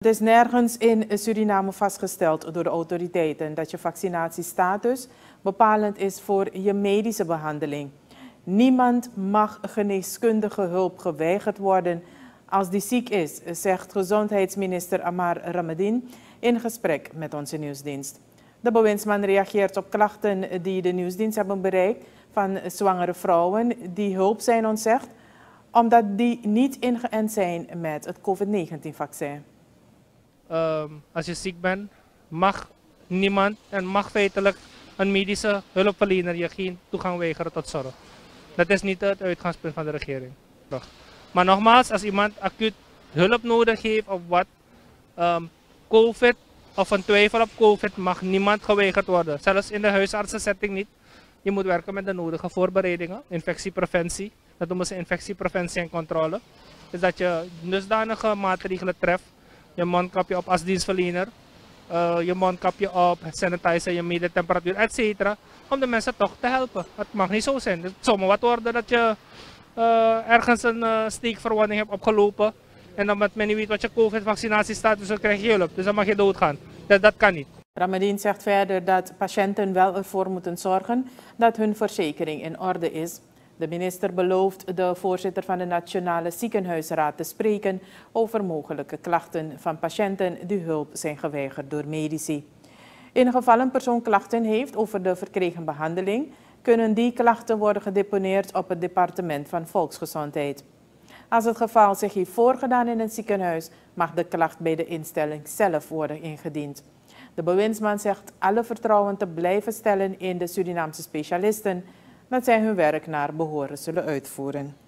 Het is nergens in Suriname vastgesteld door de autoriteiten dat je vaccinatiestatus bepalend is voor je medische behandeling. Niemand mag geneeskundige hulp geweigerd worden als die ziek is, zegt gezondheidsminister Amar Rahmadien in gesprek met onze nieuwsdienst. De bewindsman reageert op klachten die de nieuwsdienst hebben bereikt van zwangere vrouwen die hulp zijn ontzegd, omdat die niet ingeënt zijn met het COVID-19-vaccin. Als je ziek bent, mag niemand en mag feitelijk een medische hulpverlener je geen toegang weigeren tot zorg. Dat is niet het uitgangspunt van de regering. Maar nogmaals, als iemand acuut hulp nodig heeft of wat, COVID of een twijfel op COVID mag niemand geweigerd worden. Zelfs in de huisartsensetting niet. Je moet werken met de nodige voorbereidingen, infectiepreventie. Dat noemen ze infectiepreventie en controle. Dus dat je dusdanige maatregelen treft. Je mondkapje op als dienstverlener, je mondkapje op, sanitizer, je medetemperatuur, etc. Om de mensen toch te helpen. Het mag niet zo zijn. Het zou maar wat worden dat je ergens een steekverwonding hebt opgelopen. En dan met men niet weet wat je COVID-vaccinatiestatus is, dan krijg je hulp. Dus dan mag je doodgaan. Dat kan niet. Rahmadien zegt verder dat patiënten wel ervoor moeten zorgen dat hun verzekering in orde is. De minister belooft de voorzitter van de Nationale Ziekenhuisraad te spreken over mogelijke klachten van patiënten die hulp zijn geweigerd door medici. In geval een persoon klachten heeft over de verkregen behandeling, kunnen die klachten worden gedeponeerd op het departement van Volksgezondheid. Als het geval zich heeft voorgedaan in het ziekenhuis, mag de klacht bij de instelling zelf worden ingediend. De bewindsman zegt alle vertrouwen te blijven stellen in de Surinaamse specialisten, dat zij hun werk naar behoren zullen uitvoeren.